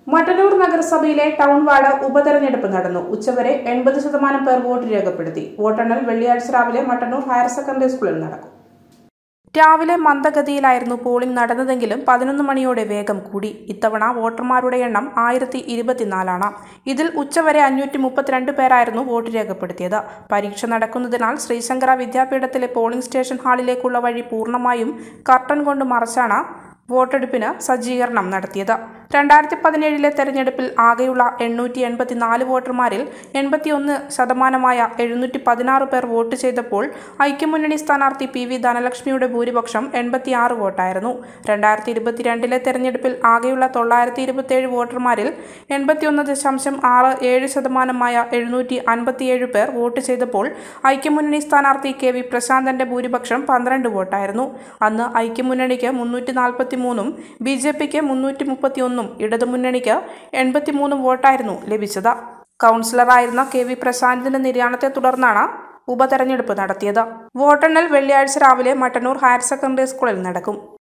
മട്ടന്നൂർ നഗരസഭയിലെ town ward ഉപതെരഞ്ഞെടുപ്പ് നടന്നു. ഉച്ചവരെ 80% പേർ വോട്ട് രേഖപ്പെടുത്തി. വോട്ടെണ്ണൽ വെള്ളിയാഴ്ച രാവിലെ മട്ടന്നൂർ ഹയർ സെക്കൻഡറി സ്കൂളിൽ നടക്കും. രാവിലെ മന്ദഗതിയിലായിരുന്നു പോളിംഗ് നടന്നതെങ്കിലും 11 മണിയോടെ വേഗം കൂടി. ഇത്തവണ വോട്ടർമാരുടെ എണ്ണം 1024 ഇതിൽ ഉച്ചവരെ 532 പേരായിരുന്നു വോട്ട് രേഖപ്പെടുത്തിയത്. പരീക്ഷ നടക്കുന്നതിനാൽ ശ്രീശങ്കര വിദ്യാപീഠത്തിലെ പോളിംഗ് സ്റ്റേഷൻ ഹാളിലേക്കുള്ള വഴി പൂർണ്ണമായും കർട്ടൻ കൊണ്ട് മറച്ചാണ് വോട്ടെടുപ്പിന് സജ്ജീകരണം നടത്തിയത്. 2017 തെരഞ്ഞെടുപ്പിൽ ആകെയുള്ള 884 വോട്ടർമാരിൽ 81% 716 പേർ വോട്ട് ചെയ്തപ്പോൾ ഐക്യമുന്നണി സ്ഥാനാർത്ഥി PV ധനലക്ഷ്മിയുടെ ഭൂരിപക്ഷം 86 വോട്ടായിരുന്നു. 2022 തെരഞ്ഞെടുപ്പിൽ ആകെയുള്ള 927 വോട്ടർമാരിൽ 81.67% 757 പേർ വോട്ട് ചെയ്തപ്പോൾ ഐക്യമുന്നണി സ്ഥാനാർത്ഥി KV പ്രശാന്തന്റെ ഭൂരിപക്ഷം 12 വോട്ടായിരുന്നു. അന്ന് ഐക്യമുന്നണിക്ക് 343 BJPക്ക് 331 ഇടതുമുന്നണിക്ക് 83 വോട്ടായിരുന്നു ലഭിച്ചത്. കൗൺസിലറായിരുന്ന KV പ്രശാന്തിന്റെ നിര്യാണത്തെ തുടർന്നാണ് ഉപതെരഞ്ഞെടുപ്പ് നടത്തിയത്. വോട്ടെണ്ണൽ വെള്ളിയാഴ്ച രാവിലെ മട്ടന്നൂർ ഹയർ സെക്കൻഡറി സ്കൂളിൽ നടക്കും.